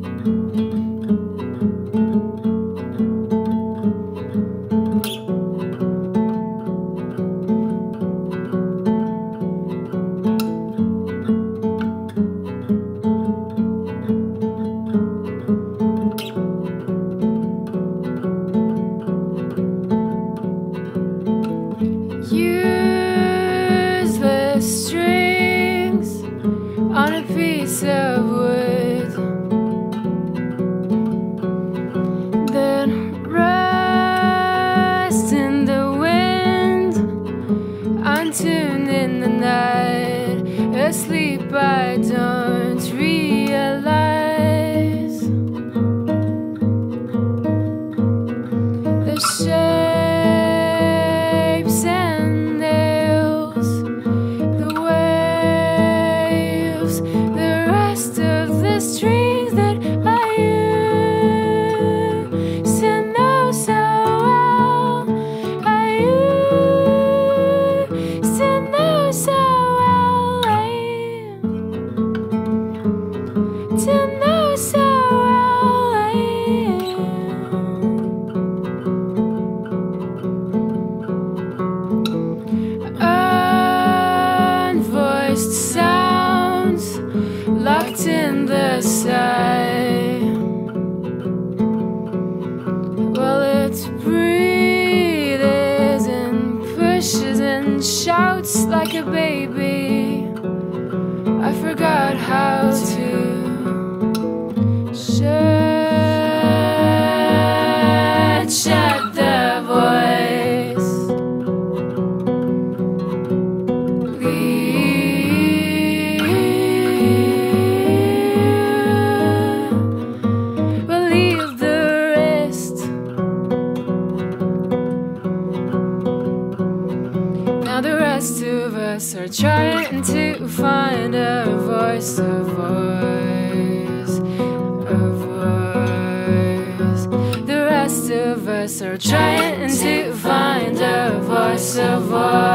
Useless strings on a piece of wood, then rest in the wind, untuned in the night, asleep I don't realize the shapes and nails, the waves, the rest of the strings that I used to know so well. I used to know so well. I to know so well. Unvoiced sounds locked in the sky. Well, it breathes and pushes and shouts like a baby. I forgot how to shut the voice. Leave the rest. Now the rest of us are trying to find a voice, a voice, a voice. The rest of us are trying to find a voice, a voice.